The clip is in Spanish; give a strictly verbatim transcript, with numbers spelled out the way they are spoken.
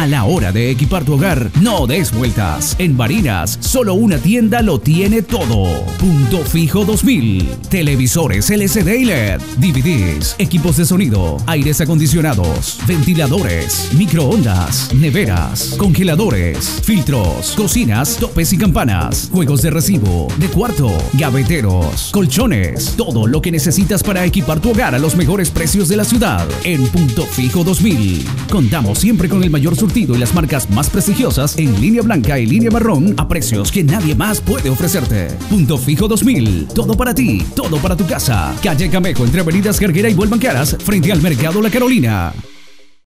A la hora de equipar tu hogar, no des vueltas. En Barinas, solo una tienda lo tiene todo. Punto Fijo dos mil. Televisores L C D y L E D, D V Ds, equipos de sonido, aires acondicionados, ventiladores, microondas, neveras, congeladores, filtros, cocinas, topes y campanas, juegos de recibo, de cuarto, gaveteros, colchones, todo lo que necesitas para equipar tu hogar a los mejores precios de la ciudad. En Punto Fijo dos mil. Contamos siempre con el mayor surtido y las marcas más prestigiosas en línea blanca y línea marrón a precios que nadie más puede ofrecerte. Punto Fijo dos mil. Todo para ti, todo para tu casa. Calle Camejo, entre avenidas Garguera y Vuelvan Caras, frente al Mercado La Carolina.